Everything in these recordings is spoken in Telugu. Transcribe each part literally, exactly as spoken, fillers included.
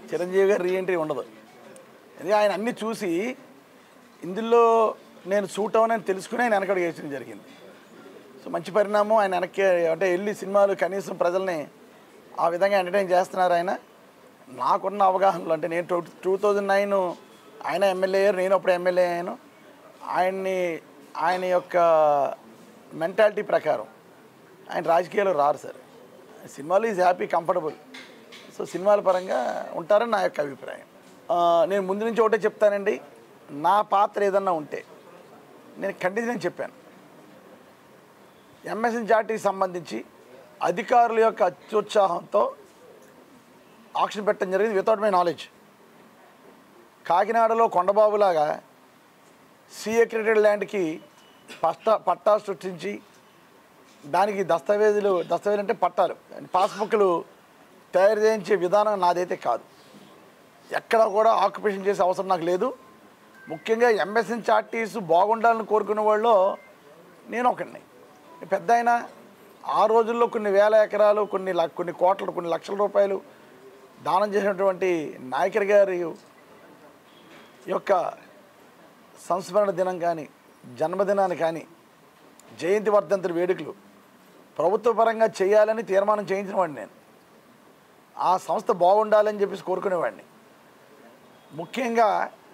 చిరంజీవి గారి రీఎంట్రీ ఉండదు. ఇది ఆయన అన్నీ చూసి ఇందులో నేను సూట్ అవనని తెలుసుకుని ఆయన వెనకడు వేయడం జరిగింది. సో మంచి పరిణామం. ఆయన వెనక్కి అంటే వెళ్ళి సినిమాలు కనీసం ప్రజల్ని ఆ విధంగా ఎంటర్టైన్ చేస్తున్నారు ఆయన. నాకున్న అవగాహనలో అంటే నేను టూ టూ థౌజండ్ నైన్ ఆయన ఎమ్మెల్యే అయ్యారు, నేను అప్పుడు ఎమ్మెల్యే అయ్యాను. ఆయన్ని ఆయన యొక్క మెంటాలిటీ ప్రకారం ఆయన రాజకీయాలు రారు సార్. సినిమాలు ఈజ్ హ్యాపీ, కంఫర్టబుల్. సో సినిమాల పరంగా ఉంటారని నా యొక్క అభిప్రాయం. నేను ముందు నుంచి ఒకటే చెప్తానండి, నా పాత్ర ఏదన్నా ఉంటే నేను ఖండించి చెప్పాను. ఎంఎస్ఎన్జిఆర్టీకి సంబంధించి అధికారుల యొక్క అత్యుత్సాహంతో ఆక్షన్ పెట్టడం జరిగింది వితౌట్ మై నాలెడ్జ్. కాకినాడలో కొండబాబులాగా సీక్రెటెడ్ ల్యాండ్కి పట్టా పట్టా సృష్టించి దానికి దస్తావేజులు దస్తావేజులు అంటే పట్టాలు పాస్బుక్లు తయారు చేయించే విధానం నాదైతే కాదు. ఎక్కడ కూడా ఆక్యుపేషన్ చేసే అవసరం నాకు లేదు. ముఖ్యంగా ఎంఎస్ఎన్జిఆర్టీస్ బాగుండాలని కోరుకునే వాళ్ళు నేను ఒకడిని. పెద్ద అయినా ఆ రోజుల్లో కొన్ని వేల ఎకరాలు కొన్ని కొన్ని కోట్ల కొన్ని లక్షల రూపాయలు దానం చేసినటువంటి నాయకర్ గారి యొక్క సంస్మరణ దినం కానీ జన్మదినాన్ని కానీ జయంతి వర్ధంతి వేడుకలు ప్రభుత్వ పరంగా చేయాలని తీర్మానం చేయించిన వాడిని నేను. ఆ సంస్థ బాగుండాలని చెప్పేసి కోరుకునేవాడిని. ముఖ్యంగా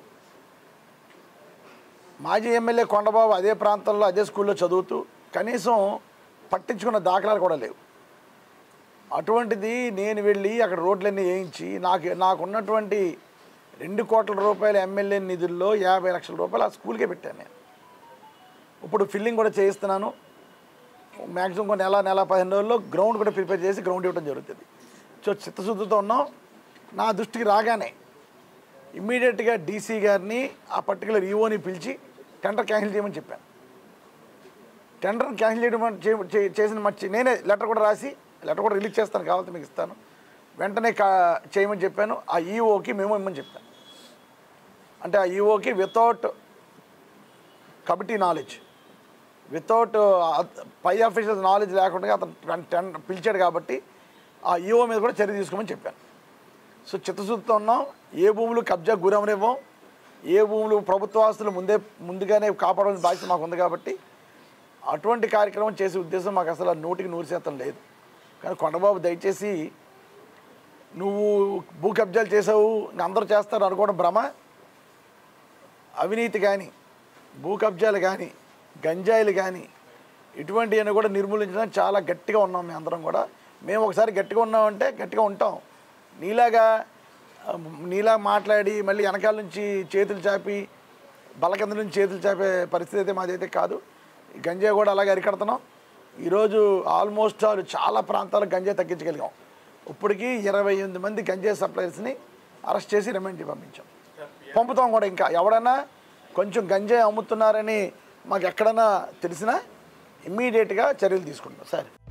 మాజీ ఎమ్మెల్యే కొండబాబు అదే ప్రాంతంలో అదే స్కూల్లో చదువుతూ కనీసం పట్టించుకున్న దాఖలాలు కూడా లేవు. అటువంటిది నేను వెళ్ళి అక్కడ రోడ్లన్నీ వేయించి నాకు నాకున్నటువంటి రెండు కోట్ల రూపాయల ఎమ్మెల్యే నిధుల్లో యాభై లక్షల రూపాయలు ఆ స్కూల్కే పెట్టాను నేను. ఇప్పుడు ఫిల్లింగ్ కూడా చేయిస్తున్నాను. మ్యాక్సిమం కొన్ని నెల నెల పదిహేను రోజుల్లో గ్రౌండ్ కూడా ప్రిపేర్ చేసి గ్రౌండ్ ఇవ్వడం జరుగుతుంది. సో చిత్తశుద్ధితో ఉన్నాం. నా దృష్టికి రాగానే ఇమ్మీడియట్గా డీసీ గారిని ఆ పర్టికులర్ ఈఓని పిలిచి టెండర్ క్యాన్సిల్ చేయమని చెప్పాను. టెండర్ క్యాన్సిల్ చేయడం చేసిన మర్చి నేనే లెటర్ కూడా రాసి లెటర్ కూడా రిలీజ్ చేస్తాను, కావాలంటే మీకు ఇస్తాను. వెంటనే కా చేయమని చెప్పాను. ఆ ఈఓకి మేము ఇమ్మని చెప్పాను. అంటే ఆ ఈఓకి వితౌట్ కమిటీ నాలెడ్జ్, వితౌట్ పై ఆఫీసర్స్ నాలెడ్జ్ లేకుండా అతను టెండర్ పిలిచాడు కాబట్టి ఆ ఈఓ మీద కూడా చర్య తీసుకోమని చెప్పాను. సో చిత్తశుద్ధితో ఉన్నాం. ఏ భూములు కబ్జా గురవనివ్వం. ఏ భూములు ప్రభుత్వ ఆస్తులు ముందే ముందుగానే కాపాడాల్సిన బాధ్యత మాకు ఉంది కాబట్టి అటువంటి కార్యక్రమం చేసే ఉద్దేశం మాకు అసలు నూటికి నూరు శాతం లేదు. కానీ కొండబాబు దయచేసి నువ్వు భూ కబ్జాలు చేసావు అందరూ చేస్తారు అనుకోవడం భ్రమ. అవినీతి కానీ భూ కబ్జాలు కానీ గంజాయిలు కానీ ఇటువంటివన్నీ కూడా నిర్మూలించడానికి చాలా గట్టిగా ఉన్నాం. మేము అందరం కూడా మేము ఒకసారి గట్టిగా ఉన్నామంటే గట్టిగా ఉంటాం. నీలాగా నీలా మాట్లాడి మళ్ళీ వెనకాల నుంచి చేతులు చాపి బలకంద నుంచి చేతులు చాపే పరిస్థితి అయితే మాదైతే కాదు. గంజాయి కూడా అలాగే అరికడుతున్నాం. ఈరోజు ఆల్మోస్ట్ ఆల్ చాలా ప్రాంతాలకు గంజాయి తగ్గించగలిగాం. ఇప్పటికీ ఇరవై ఎనిమిది మంది గంజాయి సప్లయర్స్ని అరెస్ట్ చేసి రిమాండ్కి పంపించాం. పంపుతాం కూడా. ఇంకా ఎవడన్నా కొంచెం గంజాయి అమ్ముతున్నారని మాకు ఎక్కడన్నా తెలిసినా ఇమ్మీడియట్గా చర్యలు తీసుకుంటాం సార్.